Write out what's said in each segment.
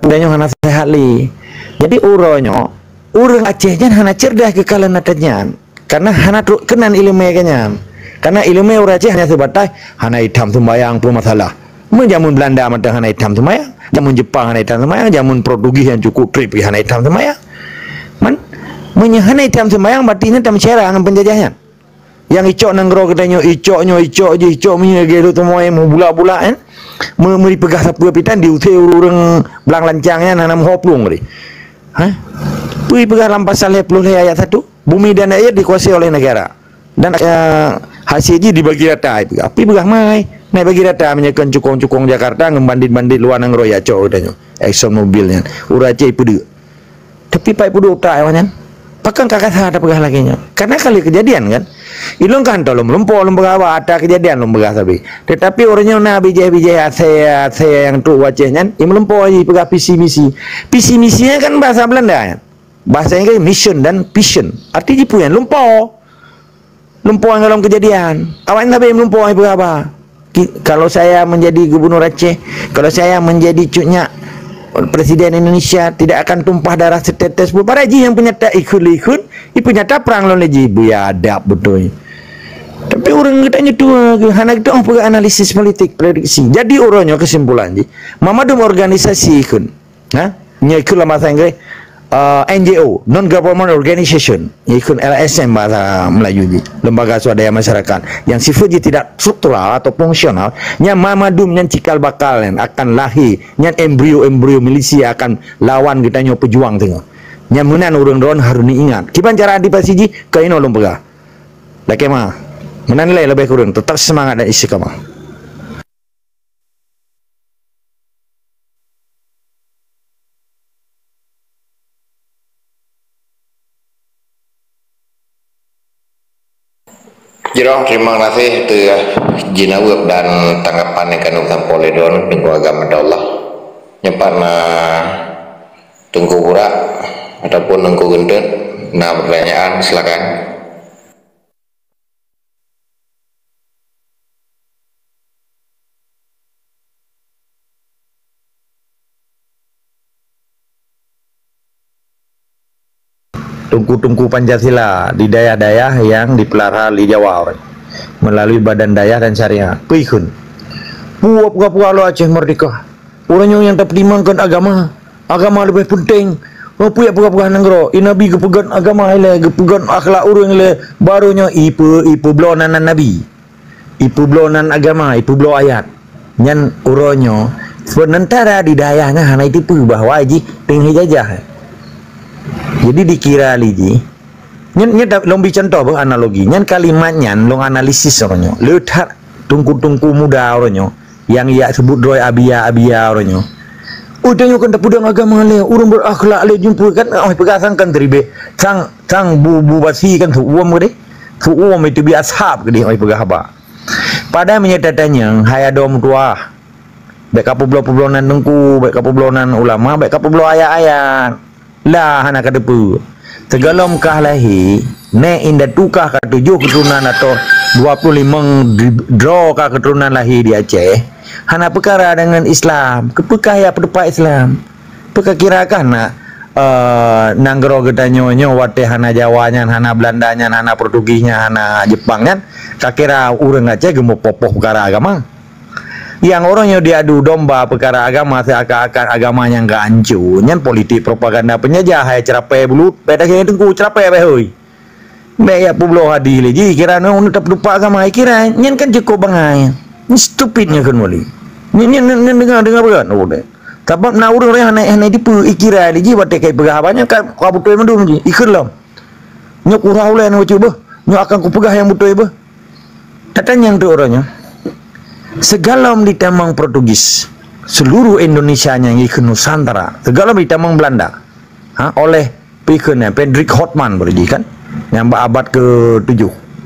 danyo hana sehat li. Jadi uronyo urang Acehnya hana cerdas ke kalan natanya. Karena hana kenan ilmu kanyan. Karena ilmu orang Aceh hanya sebatas hana hitam sembayang pun masalah. Menjamun Belanda mata hana hitam sembayang, jamun Jepang hana hitam sembayang, jamun Portugis yang cukup trip hana hitam sembayang. Hana hitam sembayang berarti tam cerah dengan penjajahan. Yang icok nanggro katanya icok menyegelu semua yang bula-bula kan. Meri pegah sapu pitan diutai urang belang lancangnya nanam hoplung tadi. Pui pegah lampasal 10 ayat 1. Bumi dan air dikuasai oleh negara. Dan hasilnya dibagi rata. Api pegah mai. Naik bagi rata menyekan cukong-cukong Jakarta ngembandit-bandit luar nanggro ya cok katanya. Exxon mobilnya. Urace ipu dia. Tapi pak ipu dia utak kan. Pakan kakak ada pegah laginya. Karena kali kejadian kan. Ilung kan tolong melempau lembaga ada kejadian lembaga tapi. Tetapi orangnya nabi bijaya saya yang tu wajahnya. Ia melempau aja pegah visi misi. Visi misinya kan bahasa Belanda kan. Bahasanya kan mission dan vision. Artinya punya lempau yang dalam kejadian. Awak nabi melempau pegah apa? Kalau saya menjadi gubernur Aceh, kalau saya menjadi cuknya Presiden Indonesia, tidak akan tumpah darah setetes pun. Para ji yang punya tak ikut, punya tak perang lawan ji buaya adab betul. Tapi orang kita nyetua, hana kita pergi analisis politik prediksi. Jadi orangnya kesimpulan ji, mamadum organisasi ikut, ikut lah bahasa Inggris, NGO, non government organization, ikut LSM bahasa Melayu ji, lembaga swadaya masyarakat yang sifatnya tidak struktural atau fungsional, yang mamadum yang cikal bakal akan lahir, yang embrio milisi akan lawan kita nyo pejuang tengok. Yang menan orang don harus diingat. Kipan cara adipasi ji, kaino lembaga. Laki mah, menan nilai lebih kurang, tetap semangat dan istiqamah. Jirong, terima kasih tu jinawab dan tanggapan yang kanu sampole don dengan agama Allah. Nyempan tunggu burak ataupun tunggu gendut. Nah, pertanyaan silakan. Tungku-tungku Pancasila di daerah-daerah yang dipelihara di Jawa melalui Badan Daya dan Syariah. Pikun. Puap-puap lo Aceh merdeka. Orangnya yang tak pertimbangkan agama lebih penting. Puap-puap negara. Nabi kepegang agama ile, kepegang akhlak orang ile. Barunya ipu blonan Nabi. Ipu blonan agama, ipu blo ayat. Nyan orangnya sementara di daerahnya hanya itu bahwa aji tinggi jajah. Jadi dikira lagi, nyen lombi contoh bang analogi, nyen kalimatnya long analisis orangnya, lihat tungku muda orangnya, yang ia sebut roy abia orangnya. Udah kan terpudang agama le, urang berakhlak le jumpa kan, pegasan kan teribe, sang bu basi kan tuuam gede, tuuam itu biasa ashab gede, pegah apa. Pada menyatakannya, hai adom tua, baik kapublo-publonan tungku, baik kapublonan ulama, baik kapublo ayat. Lah anak kadepu tegalom kah lahi ne inda tukah ka 7 keturunan atau 25 draw kah keturunan lahi di Aceh hana perkara dengan Islam kepekah ya pedepa Islam peka kirakan nak nanggro gedanyo wate hana Jawanya hana Belandanya hana Portugisnya hana Jepangnya kakira urang Aceh gemuk popoh perkara agama yang orangnya diadu domba perkara agama seakan-akan agamanya enggak hancur nyan politik propaganda penjajah hai cerapai bulut beda kaya tengku cerapai apa hoi baik publo hadi lagi kira no tetap lupa agama kira nyan kan cukup bangai ni stupidnya kan wali nyan dengar beran udah tapi na urang hana dipu ikira lagi bate kai pegah banyak kan kau betul mendum ji ikirlam nyok urau le no coba nyok akan ku pegah yang betul be tatanya yang tu orangnya segalam ditamang Portugis seluruh Indonesianya yang ikut Nusantara segalam ditamang Belanda oleh pikirnya Hendrik Hotman berji kan yang abad ke-7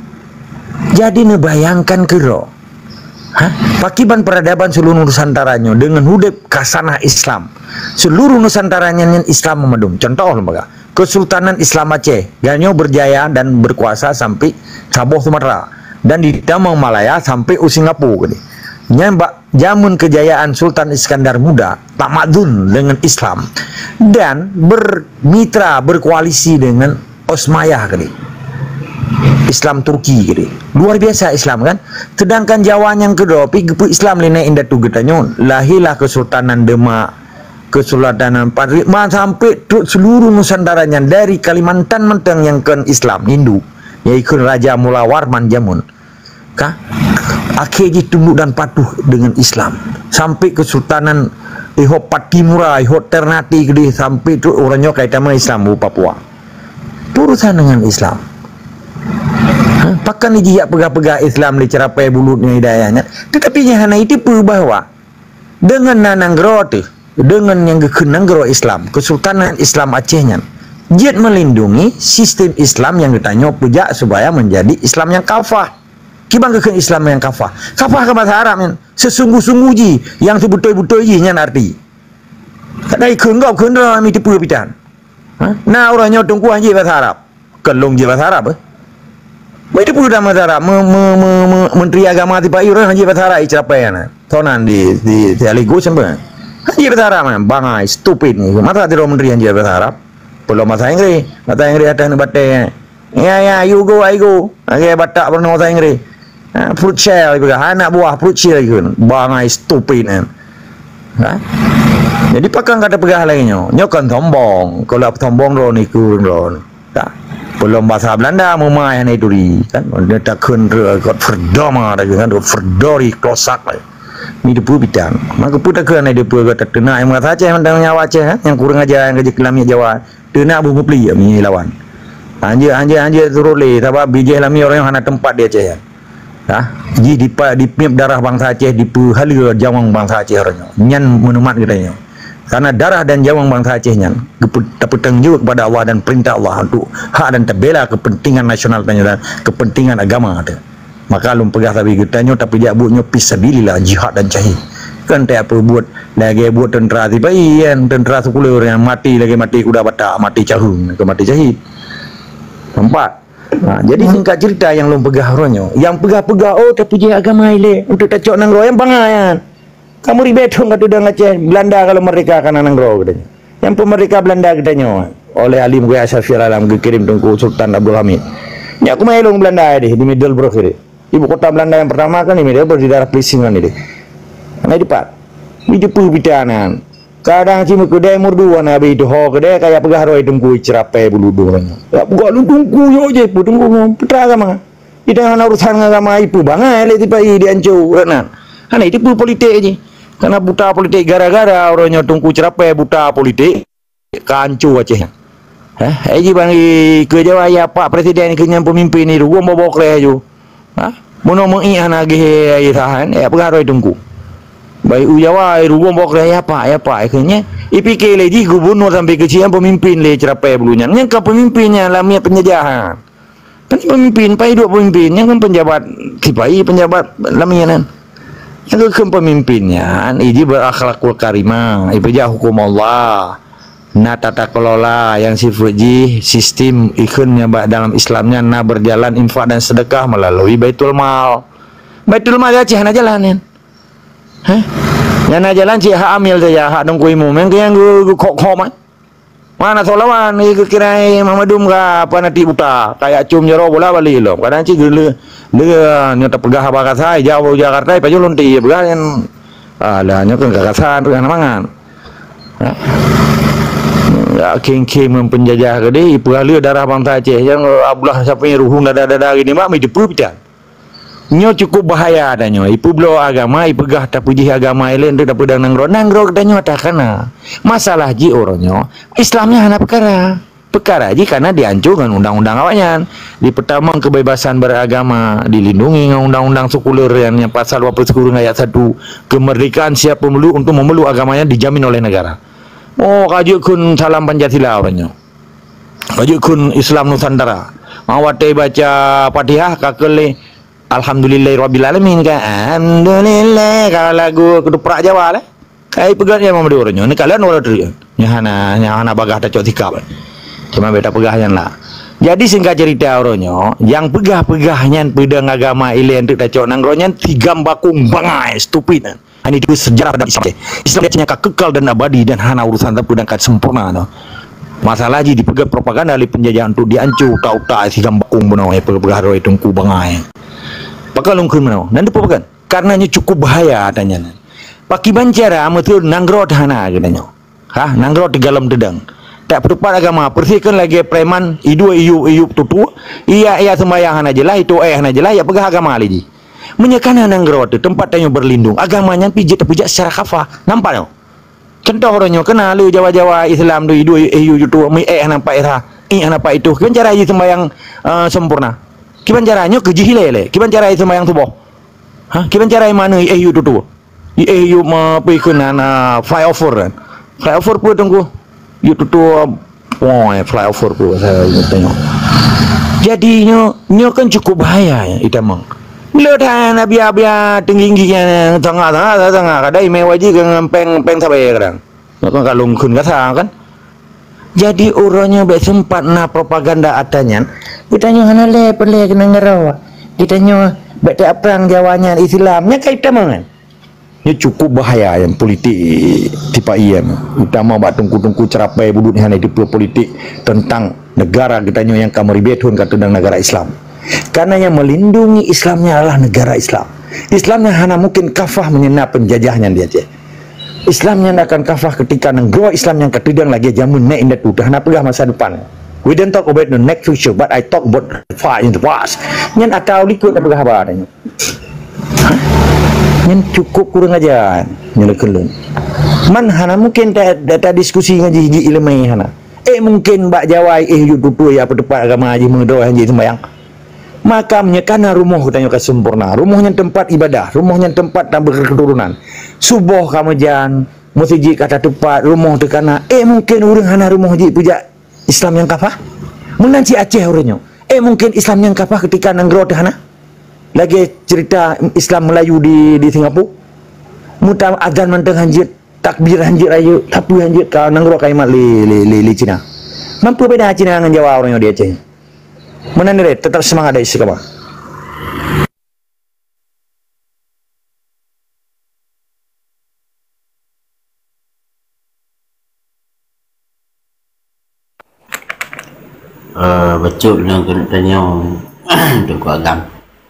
jadi nebayangkan kero pakiban peradaban seluruh Nusantaranya dengan hudep kasanah Islam seluruh Nusantaranya yang Islam memadum contoh lembaga Kesultanan Islam Aceh ganyo berjaya dan berkuasa sampai Sabah Sumatera dan di Tamang Malaya sampai Singapura gini. Nyambak Jamun kejayaan Sultan Iskandar Muda tamadun dengan Islam dan bermitra berkoalisi dengan Osmayyah kali. Islam Turki kali. Luar biasa Islam kan. Sedangkan Jawa yang kedua pi Islam lene indah tu getanyo lahirlah Kesultanan Demak, Kesultanan Padri sampai seluruh Nusantaranya dari Kalimantan menteng yang kan Islam Hindu yaitu Raja Mula Warman jamun. Kah? Akhirnya tunduk dan patuh dengan Islam sampai Kesultanan Ihop Patimura, Ihop Ternate gede sampai tu orangnya kaitan dengan Islam bu Papua. Urusan dengan Islam. Pakan ni jihak pegah-pegah Islam di cerapai bulutnya hidayahnya. Tetapi yang itu pun bahwa dengan nananggro tu, dengan yang kenanggro Islam, Kesultanan Islam Acehnya, dia melindungi sistem Islam yang ditanya pejak supaya menjadi Islam yang kafah. Kibang ke Islam yang kafah. Kafah ke bahasa Arab kan. Sesungguh-sungguh ji yang sebetul-betul ji nya arti. Kadai kenggau kendra mi tipu pitan. Nah orangnya tunggu haji bahasa Arab. Kelong je bahasa Arab. Mai tipu dalam bahasa Arab. Menteri Agama tiba orang haji bahasa Arab icrapai ana. Tonan di aligo semua. Haji bahasa Arab man bangai stupid ni. Mata tiro menteri haji bahasa Arab. Belum bahasa Inggeris. Bahasa Inggeris atas batai. Ya you go I go. Agak batak pernah bahasa Inggeris. Fruit shell juga anak buah fruit shell gitu bangai stupid kan. Jadi pakai kata pegah lainnya nyokan tombong kalau tombong ro niku ro tak belum bahasa Belanda memai hanya itu kan dia tak kenre kot verdama ada kan verdori klosak ni depu bidang maka putar ke na depu kata kena yang mengata Aceh mentang nyawa Aceh yang kurang aja yang kerja kelami Jawa kena bungu peli mi lawan anje turun le sebab bijih lami orang yang hana tempat dia Aceh di pimp darah bangsa Aceh di hala jawang bangsa Aceh orangnya nyan menumat katanya karena darah dan jawang bangsa Aceh nyan terpetang juga kepada Allah dan perintah Allah untuk hak dan terbela kepentingan nasional tanya dan kepentingan agama ada maka lum pegah tapi katanya tapi dia buatnya fisabilillah jihad dan jahid kan tak apa buat lagi buat tentera tiba kan tentera sekuler yang mati lagi mati kuda batak mati cahung ke mati jahid nampak. Jadi singkat cerita yang lom pegah ronyo, yang pegah-pegah tapi dia agama ile untuk tacok nang ro yang bangayan. Kamu ribet dong kata dah Aceh Belanda kalau mereka akan nang ro katanya. Yang pemerintah Belanda katanya oleh alim gue Asyafir Alam dikirim tunggu Sultan Abdul Hamid. Ya aku mailong Belanda di Middelburg ini. Ibu kota Belanda yang pertama kan di Middelburg di daerah Vlissingen ini. Nah di Pak. Di depan bitanan. Kadang cuma kedai murduan habis itu ho kedai kayak pegah roi tunggu cerapai bulu dorangnya. Ya buka lu tunggu yo je pu tunggu putra agama. Ida hana urusan agama ipu bangai le tiba i diancur kan. Hana itu politik je. Karena buta politik gara-gara orangnya tunggu cerapai buta politik kancu Aceh. Haji bang ke Jawa ya Pak Presiden kenyang pemimpin ni ruang bobok le ju. Mono mengi hana ge ai tahan ya pegah roi tunggu. Baik Jawa ruang bok ya Pak akhirnya IPK lagi gubernur sampai kecil pemimpin le cerapai bulunya yang ke pemimpinnya lamia penjajahan kan pemimpin pai dua pemimpin yang kan penjabat sipai penjabat lamianan yang ke pemimpinnya ini berakhlakul karimah ibadah hukum Allah na tata kelola yang sifuji sistem ikhunnya dalam Islamnya na berjalan infak dan sedekah melalui Baitul Mal Aceh na jalanin. Yang nak jalan cik hak amil saja hak nunggu imum yang kok man mana solawan ni kira Mamadum ke apa nanti buta kayak cum jero bola balik lo kadang cik le nyata pegah bakat saya jauh Jakarta paju lonti pegah yang lah nyata gagasan pegah namangan ya king mempenjajah ke dia pegah darah bangsa Aceh yang Abdullah sampai ruhung dada gini mak mi depu pitan nyo cukup bahaya adanya ipu belo agama ipegah tapujih agama lain tu dapat nangro katanya takana masalah ji orangnya Islamnya hana perkara ji karena dihancurkan undang-undang awaknya di pertama kebebasan beragama dilindungi dengan undang-undang sekuler yang pasal 29 ayat 1 kemerdekaan siap pemeluk untuk memeluk agamanya dijamin oleh negara kajukun salam Pancasila orangnya kajukun Islam Nusantara mawate baca Fatihah kakele Alhamdulillahirabbil alamin kan. Alhamdulillah kalau lagu keduprak Jawa lah. Kai pegang yang mamadu orangnya. Ni kalian orang tu. Nyahana bagah tak cok tikap. Cuma beta pegahnya lah. Jadi singkat cerita orangnya, yang pegah-pegahnya pedang agama ile untuk tak cok nangronyan tiga bakung bangai stupid. Ini itu sejarah dalam Islam. Islam dia kekal dan abadi dan hana urusan tapi dan sempurna no. Masalah ji dipegang propaganda oleh penjajahan untuk diancur tak si gambakung benar pegang itu ku bangai. Pakalung kun benar. Dan dipegang karenanya cukup bahaya tanya. Paki bancara betul nangrot hana katanya. Nangrot di dalam dedang. Tak pertupat agama persihkan lagi preman iyu tutu iya sembahyang aja lah itu aja lah ya pegang agama lagi. Menyekana nangrot itu tempat yang berlindung agamanya pijat secara kafah nampak no. Contoh orangnya kena lu Jawa-Jawa Islam tu iyu tu nampak era nampak itu kiban cara sembahyang sempurna kiban caranya kejihile kiban cara sembahyang subuh kiban cara mana iyu tu iyu mapikeun flyover pun tunggu iyu tu flyover pun saya tengok jadinya kan cukup bahaya itu mang ledah biar tinggi yang tengah kadai mewaji dengan peng sabai kadang kan kalau kun kata kan jadi orangnya sempat na propaganda atanya kitanya hana perle kena ngerawa kitanya bete perang Jawanya Islamnya kaitan mangan ini cukup bahaya yang politik tipe iya utama bak tungku cerapai budut hana di politik tentang negara kitanya yang kamu ribetun kata tentang negara Islam. Karena yang melindungi Islamnya adalah negara Islam. Islamnya hanya mungkin kafah menyenap penjajahnya dia je. Islamnya akan kafah ketika negara Islam yang ketidang lagi jamun naik indah tu dah nak pegah masa depan. We don't talk about the next future, but I talk about far in the past. Yang akal likut nak pegah apa adanya. Yang cukup kurang ajar nyelekelun. Man hana mungkin data diskusi ngaji ilmu hana. Mungkin bak Jawa yututu ya pedepat agama haji mengedoh haji sembayang. Maka menyekana rumah katanya sempurna, rumahnya tempat ibadah, rumahnya tempat tak berketurunan. Subuh kamu jangan masjid kata tempat rumah tekana. Mungkin orang hana rumah haji puja Islam yang kafah. Menanci Aceh orangnya. Mungkin Islam yang kafah ketika nanggro hana. Lagi cerita Islam Melayu di Singapura. Mutam azan manteng hanjit, takbir hanjit ayu, tapi hanjit kau nanggro kaimat li Cina. Mampu beda Cina dengan Jawa orangnya di Aceh. Menandere tetap semangat dari istiqamah. Betul yang kena tanya untuk agam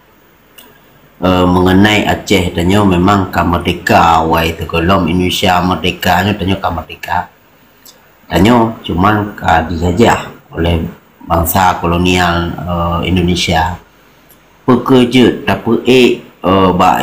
mengenai Aceh tanya memang kamerdeka wai tegolom Indonesia merdekanya tanya kamerdeka tanya cuman dijajah oleh bangsa kolonial Indonesia pekerja tapi bak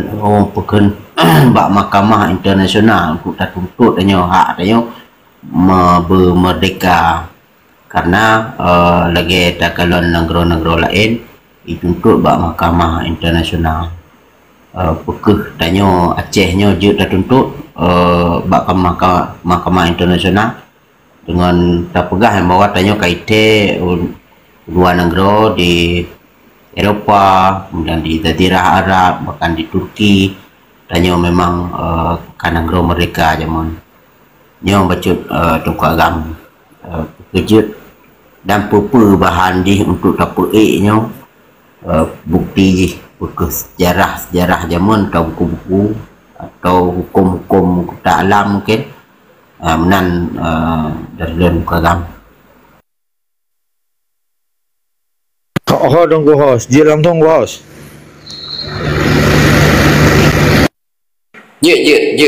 bak mahkamah internasional untuk tak tuntut tanya hak tanya bermerdeka karena lagi tak kalau negara-negara lain dituntut bak mahkamah internasional pekeh tanya Acehnya je tak tuntut bak mahkamah internasional dengan tak pegah yang bawa tanya kaite dua negara di Eropah, kemudian di Jazirah Arab, bahkan di Turki tanya memang kan negara mereka zaman nyo bacut tungku agam kejut dan bahan di untuk tapuik nyo bukti sejarah zaman atau buku-buku atau hukum-hukum tak alam mungkin menan dari dalam program. Tunggu host, jelang tunggu host. Je.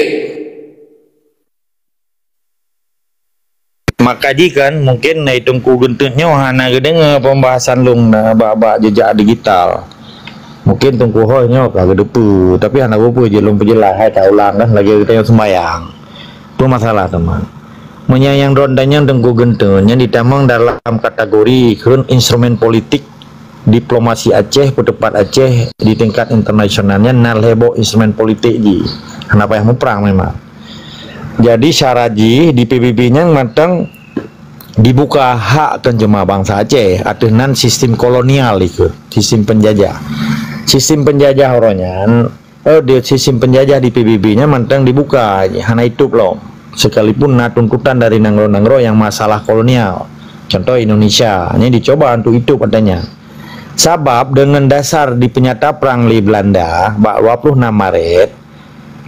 Maka kan mungkin na itungku gentutnya hana gedeng pembahasan lung na baba jejak digital. Mungkin tunggu hostnya kagak depu, tapi hana apa je lung penjelas hai tak ulang kan lagi kita yang sembayang. Itu masalah teman. Menyayang rondanya tengku gentutnya ditamang dalam kategori kurun instrumen politik diplomasi Aceh, pedepat Aceh di tingkat internasionalnya nal heboh instrumen politik ji. Kenapa yang perang memang. Jadi syaraji di PBB-nya matang dibuka hak kan jemaah bangsa Aceh adenan sistem kolonial itu, sistem penjajah. Sistem penjajah orangnya di sistem penjajah di PBB-nya matang dibuka hana itu loh. Sekalipun tuntutan dari nangro-nangro yang masalah kolonial. Contoh Indonesia, ini dicoba untuk itu katanya. Sebab dengan dasar di penyata perang di Belanda, 26 Maret,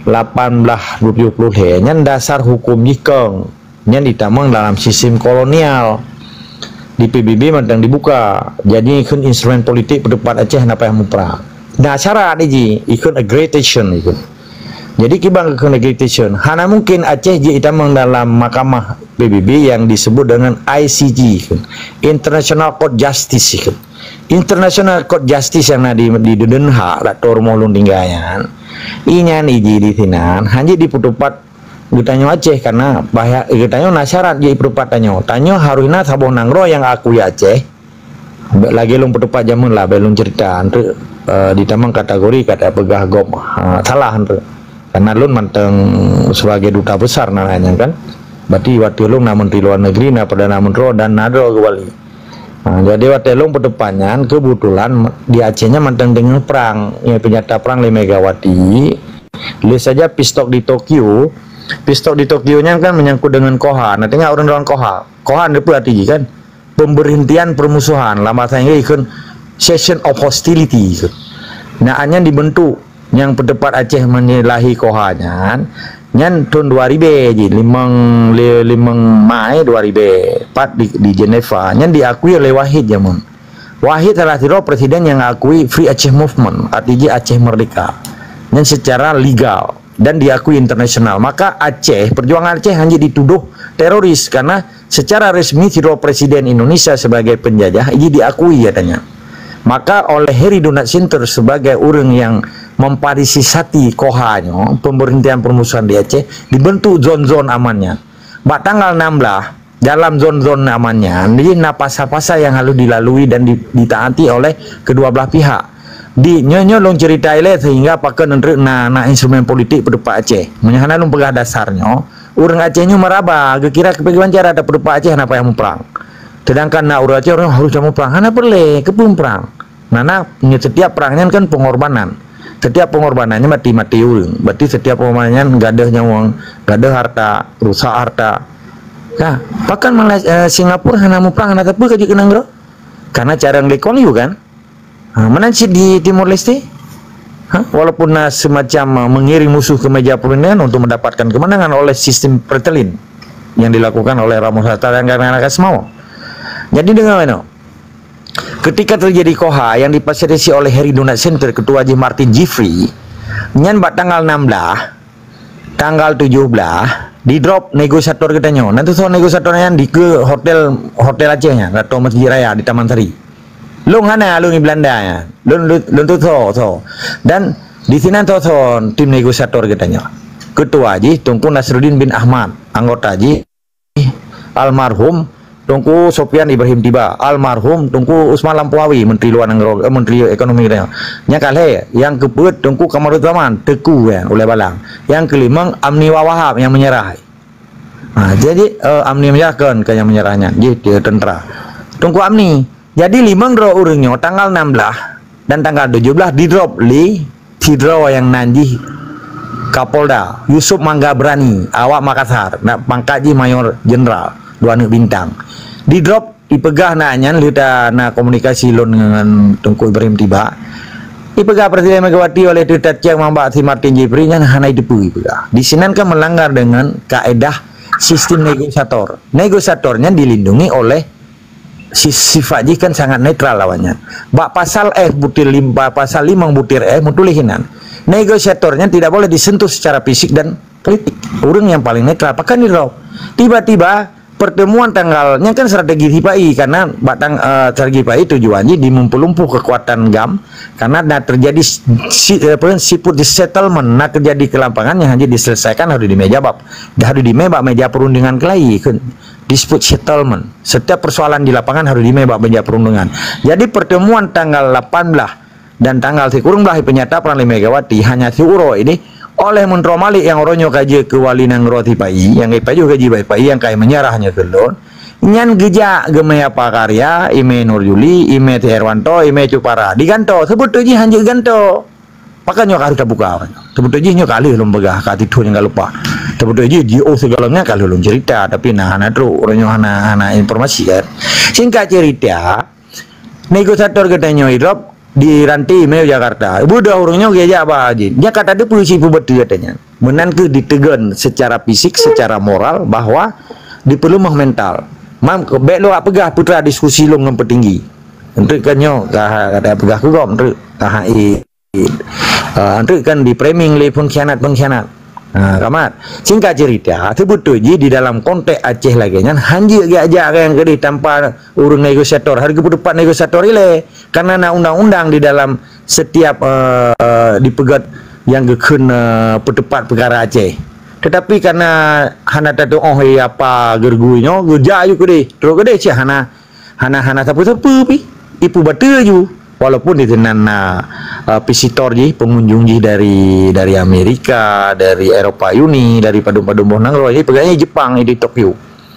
1870 nyan dasar hukum jikeng nyan ditamang dalam sistem kolonial di PBB mentang dibuka jadi ikut instrumen politik pendapat Aceh napa yang perang nah syarat ini ikut accreditation ikut jadi kibang ikut accreditation hana mungkin Aceh ji ditamang dalam mahkamah PBB yang disebut dengan ICJ ikut International Court Justice ikut International Court Justice yang di Den Haag Dator Molun tinggayan inyan iji di sinan hanya di putupat Gitanya Aceh karena bahaya gitanya nasyarat jadi perpatannya tanyo harusnya sabong nangro yang aku ya Aceh lagi lung petupat jamun lah belum cerita untuk ditamang kategori kata pegah gom salah untuk karena lun manteng sebagai duta besar namanya kan berarti waktu lung na menteri luar negeri na perdana menteri dan nado kembali jadi waktu lung petupatnya kebetulan di Acehnya manteng dengan perang ya penyata perang 5 Megawati lihat saja pistok di Tokyo nya kan menyangkut dengan Koha. Nah, tengok orang-orang Koha. Koha itu berarti kan pemberhentian permusuhan. Lama saya ikut cessation of hostility. Nah, hanya dibentuk yang pendapat Aceh menyalahi Koha-nya. Nyan tahun 2000 ji 5 Mai 2004 di Geneva. Nyan diakui oleh Wahid Jamun. Wahid adalah presiden yang mengakui Free Aceh Movement, artinya Aceh Merdeka. Nyan secara legal dan diakui internasional. Maka Aceh, perjuangan Aceh hanya dituduh teroris karena secara resmi tidak presiden Indonesia sebagai penjajah ini diakui katanya. Maka oleh Heri Donat Sinter sebagai orang yang memfasilitasi Kohanya pemberhentian permusuhan di Aceh dibentuk zon-zon amannya. Bak tanggal 16 dalam zon-zon amannya ini pasal-pasal yang harus dilalui dan ditaati oleh kedua belah pihak. Di nyonya long cerita ile sehingga pakai nendrek na instrumen politik pendapat Aceh menyahana long pegah dasarnya orang Acehnya meraba kira kepeguan cara ada pendapat Aceh apa yang perang sedangkan na orang Aceh orang harus mau perang hana perle kepun perang nana setiap perangnya kan pengorbanan setiap pengorbanannya mati-mati orang berarti setiap pengorbanannya gadah nyawang gadah harta rusak harta nah bahkan Singapura hana mau perang hana tapi kaji kenang karena cara ngelekol juga kan menanci di Timor Leste walaupun semacam mengiring musuh ke meja perundingan untuk mendapatkan kemenangan oleh sistem pretelin yang dilakukan oleh Ramos Hatta dan kawan-kawan semua. Jadi dengan mana ketika terjadi Koha yang difasilitasi oleh Heri Donat Center Ketua Haji Martin Jeffrey nyan bat tanggal 16 tanggal 17 di drop negosiator katanya nanti so negosiatornya di ke hotel Acehnya atau Masjid Raya di Taman Sari lung hana lung di Belanda ya lung tu dan di sini tim negosiator katanya Ketua Haji Tunku Nasruddin bin Ahmad anggota Haji almarhum Tunku Sofian Ibrahim Tiba almarhum Tunku Usman Lampuawi Menteri Luar Negeri Menteri Ekonomi katanya nyakale yang keput Tunku Kamarudzaman Teku ya oleh Balang yang kelima Amni Wahab yang menyerah jadi Amni menyerahkan ke yang menyerahnya jadi tentara Tunku Amni jadi 5 draw urungnya tanggal 16 dan tanggal 17 di drop draw yang nanti Kapolda Yusuf Mangga Berani awak Makassar pangkat Mayor Jenderal 2 bintang di drop dipegah nanya lita komunikasi lon dengan Tunku Ibrahim Tiba dipegah Presiden Megawati oleh Duta Cek Mbak Si Martin Jeffrey nya hana dipegah di sini kan melanggar dengan kaedah sistem negosiatornya dilindungi oleh sifat kan sangat netral lawannya. Bak pasal butir 5 pasal 5 butir mutulihinan. Negosiatornya tidak boleh disentuh secara fisik dan politik. Orang yang paling netral pakai nih tiba-tiba pertemuan tanggalnya kan strategi HIPAI karena batang strategi HIPAI tujuannya di memperlumpuh kekuatan GAM karena terjadi siput settlement terjadi kelampangan yang hanya diselesaikan harus di meja meja perundingan kelai dispute settlement setiap persoalan di lapangan harus di meja perundingan jadi pertemuan tanggal 18 dan tanggal kurang belah penyata perang Megawati hanya siuro ini oleh Menteri Malik yang orangnya kaji ke wali nangro HIPAI yang HIPAI juga kaji HIPAI yang kayak menyerahnya ke lon nyan geja gemaya pakarya ime Nurjuli ime Herwanto ime Cupara diganto sebetulnya hanya ganto makanya harus terbuka sebetulnya kali belum begah kati itu yang lupa sebetulnya GO segalanya kalau belum cerita tapi hana terus orangnya hana informasi kan singkat cerita negosiator katanya hidup di ranti Meo Jakarta. Budak orangnya geja apa aja. Dia kata dia polisi betul katanya. menan ke ditegan secara fisik, secara moral bahwa diperlu mental. Mam ke baik lo pegah putra diskusi lo dengan petinggi. Untuk kanyo ada pegah ku gom untuk untuk kan di framing le pengkhianat. Kamat singkat cerita tu betul je di dalam konteks Aceh lagi kan hanji aja yang gede tanpa urung negosiator harga pendapat negosiator ile karena na undang-undang di dalam setiap dipegat yang gekun pendapat perkara Aceh tetapi karena hana tatu apa gerguinyo geja ayu gede terus gede sih hana tapu-tapu pi ipu batu ju walaupun ditenan visitor ji pengunjung ji dari Amerika, dari Eropa Uni, dari padum-padum nangro ji pegangnya Jepang di Tokyo.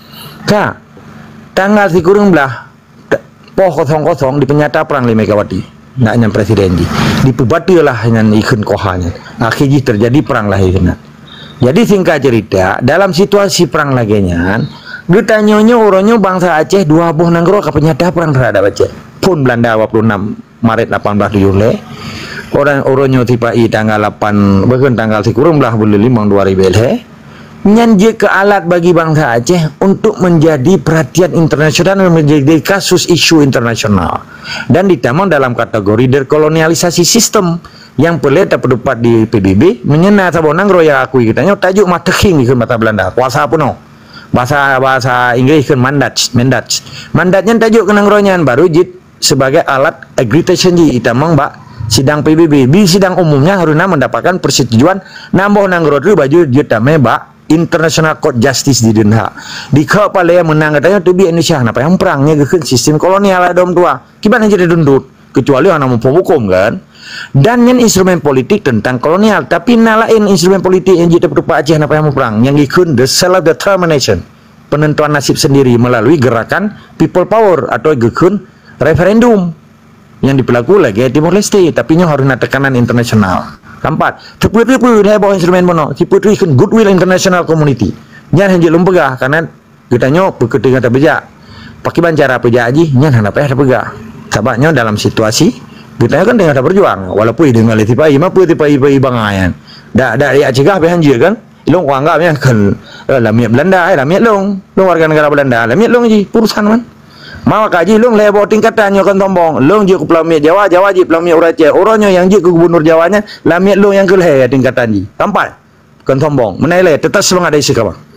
Tanggal si kurang belah poh kosong di penyata perang li Megawati. Nak nyam presiden ji. Dipebati lah dengan ikun kohanya. Akhirnya terjadi perang lah ikun. Jadi singkat cerita dalam situasi perang lagi nyan, ditanyanya orangnya bangsa Aceh 2 buah nangro ke penyata perang terhadap Aceh. Pun Belanda 26 Maret 1870 orang-orangnya tipai tanggal 8 bahkan tanggal sekurang belah bulan 5 2000 nyanyi ke alat bagi bangsa Aceh untuk menjadi perhatian internasional dan menjadi kasus isu internasional dan ditamang dalam kategori dekolonialisasi sistem yang pelit terdapat di PBB menyena sabonang roya akui kitanya tajuk mata king di mata Belanda kuasa apa no bahasa Inggris kan mandatnya tajuk kenangronyan baru jit sebagai alat agitation di itamang mbak sidang PBB di sidang umumnya harusnya mendapatkan persetujuan nambah nanggro baju jutame mbak International Court Justice di Den Haag di kepala yang menang katanya tuh di Indonesia kenapa yang perangnya ke sistem kolonial adom tua gimana jadi dundut kecuali orang mau hukum kan dan yang instrumen politik tentang kolonial tapi nalain instrumen politik yang jadi berupa Aceh kenapa yang mau perang yang ikut the self determination penentuan nasib sendiri melalui gerakan people power atau gekun referendum yang diperlaku lagi Timor Leste tapi nya harus tekanan internasional. Keempat, tepu-tepu dia bawa instrumen mono, tepu-tepu ikut goodwill international community. Nyan hendak lembegah karena kita nyo beketingan terbejak. Pakai bancara pejak aji, nyan hendak payah terbegah. Sebabnya dalam situasi kita kan dengan berjuang, walaupun dengan tipai, mampu tipai bangayan. Dak ya cegah payah hanjir kan. Long anggap ya kan lamiat Belanda, lamiat long warga negara Belanda, lamiat long ji urusan man. Mau kaji long lebo tingkatan nyo kan tombong long je ke pelamiat Jawa je pelamiat Aceh orangnya yang je ke gubernur Jawanya lamiat long yang ke tingkatan ji tampai kan tombong menilai tetap semangat ada isi kawan